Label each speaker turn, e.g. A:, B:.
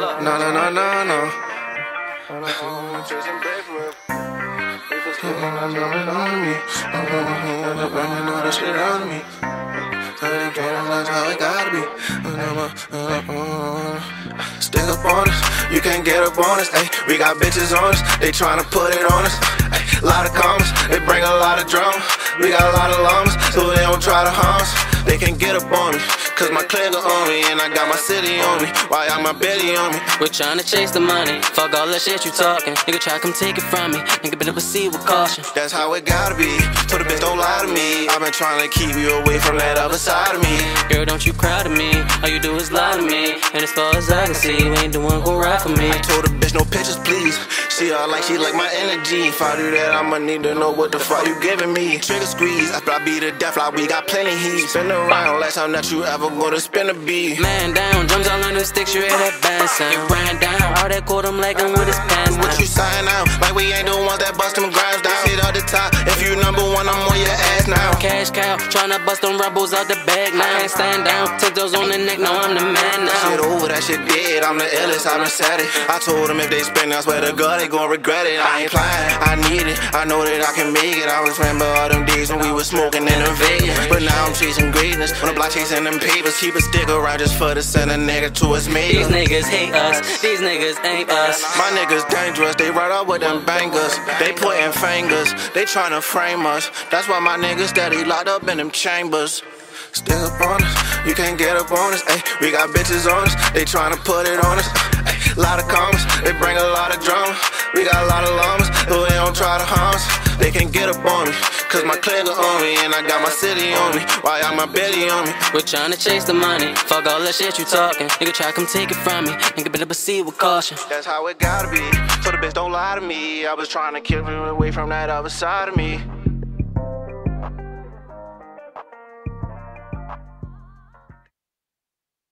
A: No, no, no, no, no. That's how it gotta be. Stick up on us, you can't get up on us. Ay, we got bitches on us, they tryna put it on us. Ay, lot of comments, they bring a lot of drama. We got a lot of llamas, so they don't try to harm us. They can't get up on me, cause my clicker on me, and I got my city on me. Why I got my Betty on me?
B: We're tryna chase the money, fuck all that shit you talking. Nigga try to come take it from me, nigga better proceed with caution.
A: That's how it gotta be, so the bitch don't lie to me. I've been trying to keep you away from that other side of me.
B: Girl, don't you cry to me, all you do is lie to me. And as far as I can see, you ain't the one gon' ride for me.
A: I told the bitch no pictures please, she like my energy. If I do that, I'ma need to know what the fuck you giving me. Trigger squeeze, I be the death like we got plenty heat. Spin around, last time that you ever gonna spin a beat.
B: Man down, drums all on them sticks, you hear that band sound. It ran down, all that cold, I'm like I'm with his pants down.
A: What you sign out, like we ain't the ones that bust them grinds down. Sit at the top, if you number one, I'm on your ass now.
B: Cash cow, tryna bust them rebels out the bag now. I can't stand down, take those on the neck, now I'm the man now.
A: Shit over, that shit dead, I'm the illest, I've been sad it. I told them if they spin, I swear to God, they gon' regret it. I ain't playing, I need it, I know that I can make it. I was remember all them days when we was smoking in the Vegas, but now I'm chasing greatness. On the block chasing them papers, keep a stick around just for to send a nigga to his mate.
B: These niggas hate us, these niggas ain't us.
A: My niggas dangerous, they right up with them bangers. They pointing fingers, they tryna frame us. That's why my niggas steady locked up in them chambers. Stick up on us, you can't get up on us. Ay, we got bitches on us, they tryna put it on us. Ay, lot of comments, they bring a lot of drama. We got a lot of llamas, so they don't try to harm us. They can't get up on me, cause my clicker on me, and I got my city on me. Why I got my Betty on me?
B: We're tryna chase the money, fuck all that shit you talking. Nigga try to come take it from me, nigga better proceed with caution.
A: That's how it gotta be, so the bitch don't lie to me. I was trying to keep you away from that other side of me.